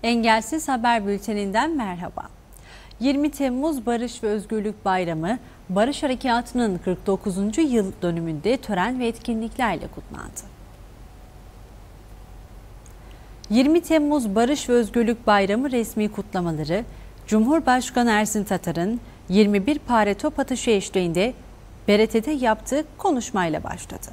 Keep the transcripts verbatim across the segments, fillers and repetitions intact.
Engelsiz Haber Bülteni'nden merhaba. yirmi Temmuz Barış ve Özgürlük Bayramı, Barış Harekatı'nın kırk dokuzuncu yıl dönümünde tören ve etkinliklerle kutlandı. yirmi Temmuz Barış ve Özgürlük Bayramı resmi kutlamaları, Cumhurbaşkanı Ersin Tatar'ın yirmi bir pare top atışı eşliğinde B R T'de yaptığı konuşmayla başladı.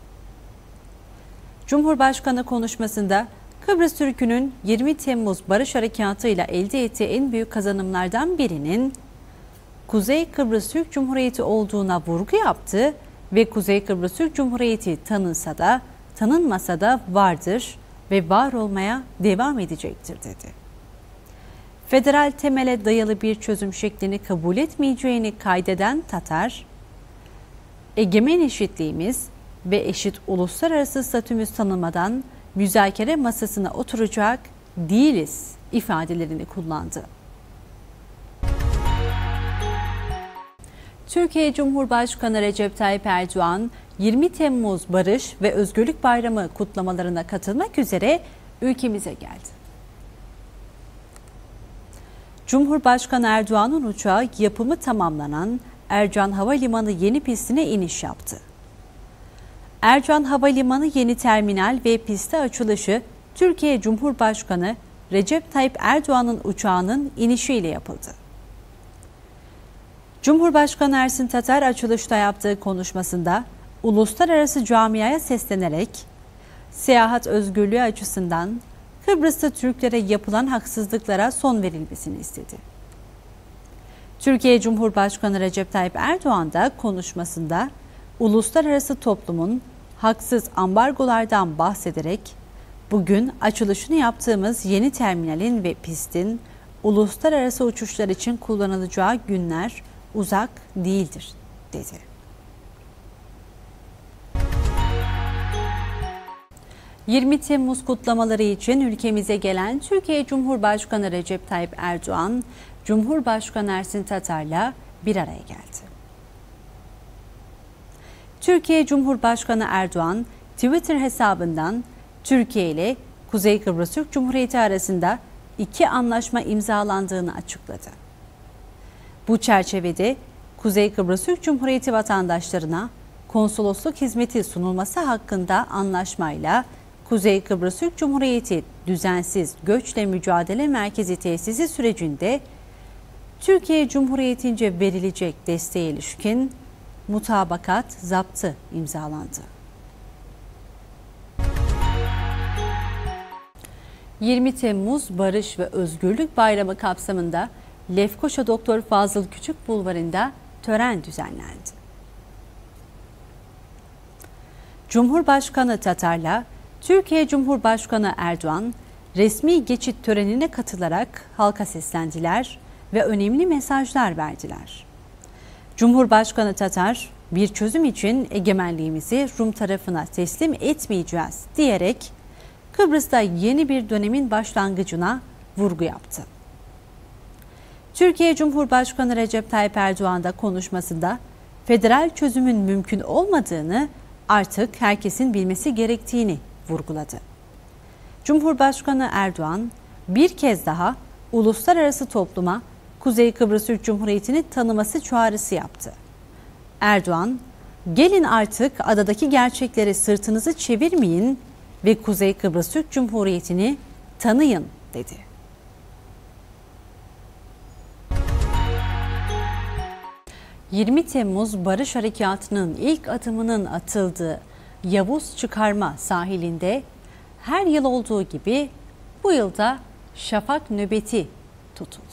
Cumhurbaşkanı konuşmasında, Kıbrıs Türk'ünün yirmi Temmuz Barış Harekatı ile elde ettiği en büyük kazanımlardan birinin Kuzey Kıbrıs Türk Cumhuriyeti olduğuna vurgu yaptı ve Kuzey Kıbrıs Türk Cumhuriyeti tanınsa da tanınmasa da vardır ve var olmaya devam edecektir dedi. Federal temele dayalı bir çözüm şeklini kabul etmeyeceğini kaydeden Tatar, egemen eşitliğimiz ve eşit uluslararası statümüz tanınmadan müzakere masasına oturacak değiliz ifadelerini kullandı. Türkiye Cumhurbaşkanı Recep Tayyip Erdoğan, yirmi Temmuz Barış ve Özgürlük Bayramı kutlamalarına katılmak üzere ülkemize geldi. Cumhurbaşkanı Erdoğan'ın uçağı yapımı tamamlanan Ercan Havalimanı yeni pistine iniş yaptı. Ercan Havalimanı yeni terminal ve piste açılışı Türkiye Cumhurbaşkanı Recep Tayyip Erdoğan'ın uçağının inişiyle yapıldı. Cumhurbaşkanı Ersin Tatar açılışta yaptığı konuşmasında uluslararası camiaya seslenerek seyahat özgürlüğü açısından Kıbrıs'ta Türklere yapılan haksızlıklara son verilmesini istedi. Türkiye Cumhurbaşkanı Recep Tayyip Erdoğan da konuşmasında uluslararası toplumun haksız ambargolardan bahsederek bugün açılışını yaptığımız yeni terminalin ve pistin uluslararası uçuşlar için kullanılacağı günler uzak değildir dedi. yirmi Temmuz kutlamaları için ülkemize gelen Türkiye Cumhurbaşkanı Recep Tayyip Erdoğan, Cumhurbaşkanı Ersin Tatar'la bir araya geldi. Türkiye Cumhurbaşkanı Erdoğan, Twitter hesabından Türkiye ile Kuzey Kıbrıs Türk Cumhuriyeti arasında iki anlaşma imzalandığını açıkladı. Bu çerçevede Kuzey Kıbrıs Türk Cumhuriyeti vatandaşlarına konsolosluk hizmeti sunulması hakkında anlaşmayla Kuzey Kıbrıs Türk Cumhuriyeti Düzensiz Göçle Mücadele Merkezi tesisi sürecinde Türkiye Cumhuriyeti'nce verilecek desteğe ilişkin mutabakat zaptı imzalandı. yirmi Temmuz Barış ve Özgürlük Bayramı kapsamında Lefkoşa Doktor Fazıl Küçük Bulvarı'nda tören düzenlendi. Cumhurbaşkanı Tatar'la Türkiye Cumhurbaşkanı Erdoğan resmi geçit törenine katılarak halka seslendiler ve önemli mesajlar verdiler. Cumhurbaşkanı Tatar, bir çözüm için egemenliğimizi Rum tarafına teslim etmeyeceğiz diyerek Kıbrıs'ta yeni bir dönemin başlangıcına vurgu yaptı. Türkiye Cumhurbaşkanı Recep Tayyip Erdoğan da konuşmasında federal çözümün mümkün olmadığını, artık herkesin bilmesi gerektiğini vurguladı. Cumhurbaşkanı Erdoğan bir kez daha uluslararası topluma Kuzey Kıbrıs Türk Cumhuriyeti'ni tanıması çağrısı yaptı. Erdoğan, gelin artık adadaki gerçekleri sırtınızı çevirmeyin ve Kuzey Kıbrıs Türk Cumhuriyeti'ni tanıyın dedi. yirmi Temmuz Barış Harekatı'nın ilk adımının atıldığı Yavuz Çıkarma sahilinde her yıl olduğu gibi bu yılda şafak nöbeti tutuldu.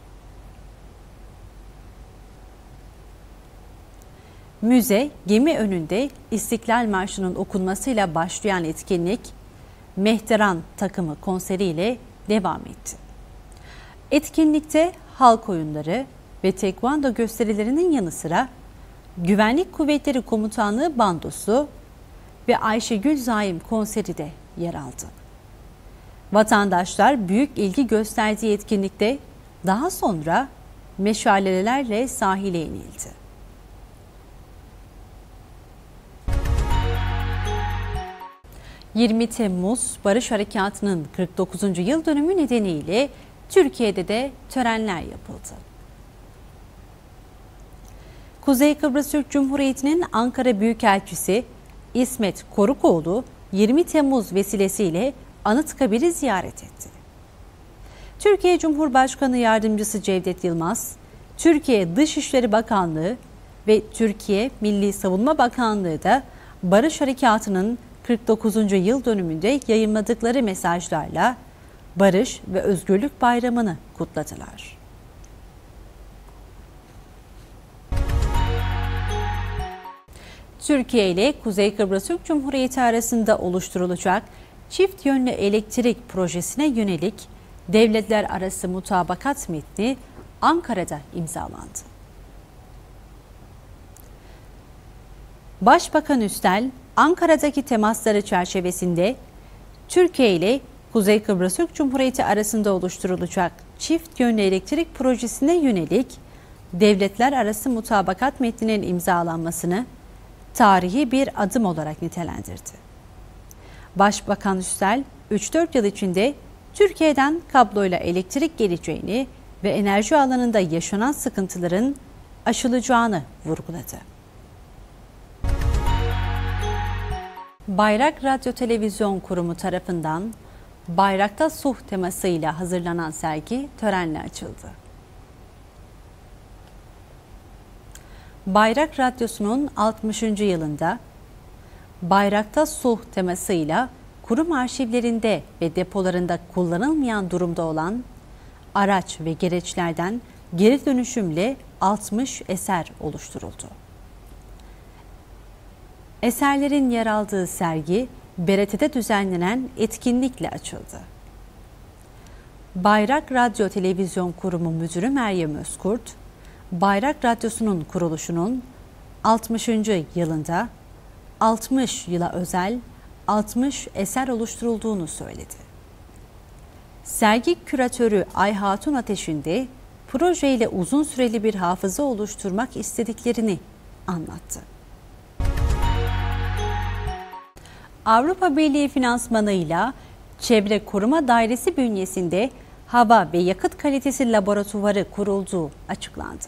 Müze, gemi önünde İstiklal Marşı'nın okunmasıyla başlayan etkinlik, Mehteran takımı konseriyle devam etti. Etkinlikte halk oyunları ve tekvando gösterilerinin yanı sıra Güvenlik Kuvvetleri Komutanlığı bandosu ve Ayşegül Zaim konseri de yer aldı. Vatandaşlar büyük ilgi gösterdiği etkinlikte daha sonra meşalelerle sahile inildi. yirmi Temmuz Barış Harekatı'nın kırk dokuzuncu yıl dönümü nedeniyle Türkiye'de de törenler yapıldı. Kuzey Kıbrıs Türk Cumhuriyeti'nin Ankara Büyükelçisi İsmet Korukoğlu yirmi Temmuz vesilesiyle Anıtkabir'i ziyaret etti. Türkiye Cumhurbaşkanı Yardımcısı Cevdet Yılmaz, Türkiye Dışişleri Bakanlığı ve Türkiye Milli Savunma Bakanlığı da Barış Harekatı'nın kırk dokuzuncu yıl dönümünde yayımladıkları mesajlarla Barış ve Özgürlük Bayramı'nı kutladılar. Türkiye ile Kuzey Kıbrıs Türk Cumhuriyeti arasında oluşturulacak çift yönlü elektrik projesine yönelik devletler arası mutabakat metni Ankara'da imzalandı. Başbakan Üstel, Ankara'daki temasları çerçevesinde Türkiye ile Kuzey Kıbrıs Türk Cumhuriyeti arasında oluşturulacak çift yönlü elektrik projesine yönelik devletler arası mutabakat metninin imzalanmasını tarihi bir adım olarak nitelendirdi. Başbakan Üstel, üç dört yıl içinde Türkiye'den kabloyla elektrik geleceğini ve enerji alanında yaşanan sıkıntıların aşılacağını vurguladı. Bayrak Radyo Televizyon Kurumu tarafından Bayrakta Sulh temasıyla hazırlanan sergi törenle açıldı. Bayrak Radyosu'nun altmışıncı yılında Bayrakta Sulh temasıyla kurum arşivlerinde ve depolarında kullanılmayan durumda olan araç ve gereçlerden geri dönüşümle altmış eser oluşturuldu. Eserlerin yer aldığı sergi B R T'de düzenlenen etkinlikle açıldı. Bayrak Radyo Televizyon Kurumu Müdürü Meryem Özkurt, Bayrak Radyosu'nun kuruluşunun altmışıncı yılında altmış yıla özel altmış eser oluşturulduğunu söyledi. Sergi küratörü Ay Hatun Ateş'in de projeyle uzun süreli bir hafıza oluşturmak istediklerini anlattı. Avrupa Birliği finansmanıyla Çevre Koruma Dairesi bünyesinde hava ve yakıt kalitesi laboratuvarı kurulduğu açıklandı.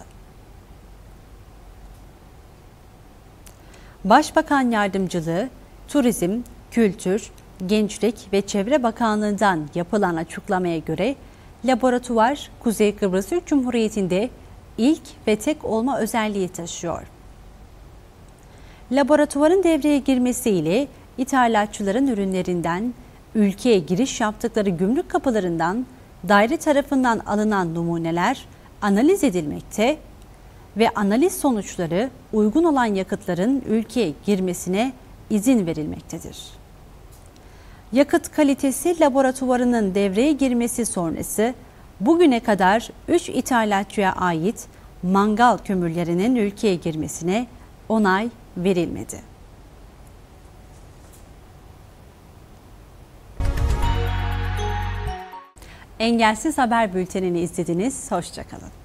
Başbakan Yardımcılığı, Turizm, Kültür, Gençlik ve Çevre Bakanlığı'ndan yapılan açıklamaya göre laboratuvar Kuzey Kıbrıs Türk Cumhuriyeti'nde ilk ve tek olma özelliği taşıyor. Laboratuvarın devreye girmesiyle ithalatçıların ürünlerinden ülkeye giriş yaptıkları gümrük kapılarından daire tarafından alınan numuneler analiz edilmekte ve analiz sonuçları uygun olan yakıtların ülkeye girmesine izin verilmektedir. Yakıt kalitesi laboratuvarının devreye girmesi sonrası bugüne kadar üç ithalatçıya ait mangal kömürlerinin ülkeye girmesine onay verilmedi. Engelsiz Haber Bülteni'ni izlediniz. Hoşça kalın.